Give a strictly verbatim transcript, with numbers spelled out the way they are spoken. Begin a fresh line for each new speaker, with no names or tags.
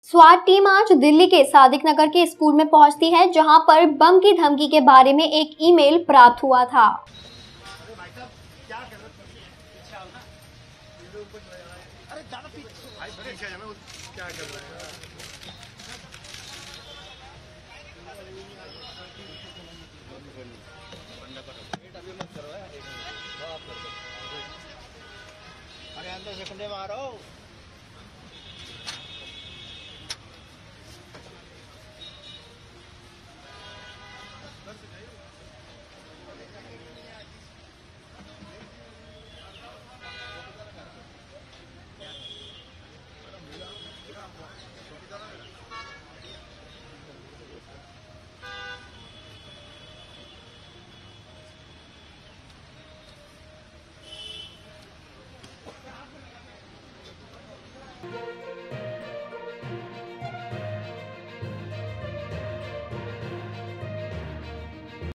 स्वाट team आज दिल्ली के सादिक नगर के स्कूल में पहुंचती है, जहां पर बम की धमकी के बारे में एक ईमेल प्राप्त हुआ था।
अरे अंदर से कुंडे मारो।